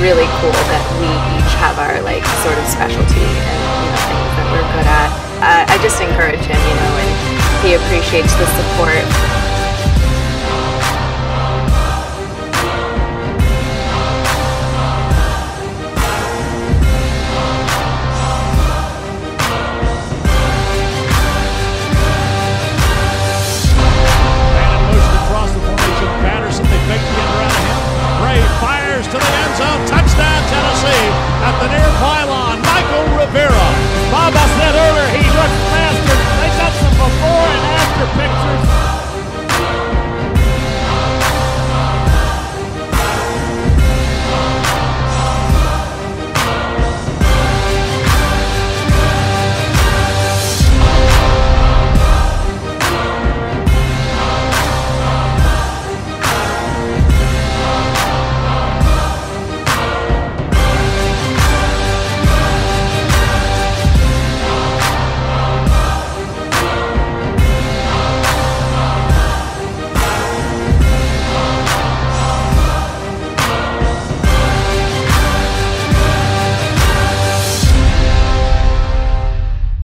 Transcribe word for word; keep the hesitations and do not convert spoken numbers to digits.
really cool that we each have our like sort of specialty and you know things that we're good at. Uh, I just encourage him, you know, and he appreciates the support